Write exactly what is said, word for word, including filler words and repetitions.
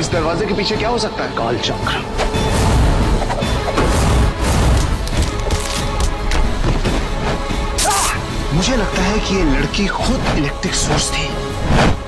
इस दरवाजे के पीछे क्या हो सकता है? काल चक्र। मुझे लगता है कि ये लड़की खुद इलेक्ट्रिक सोर्स थी।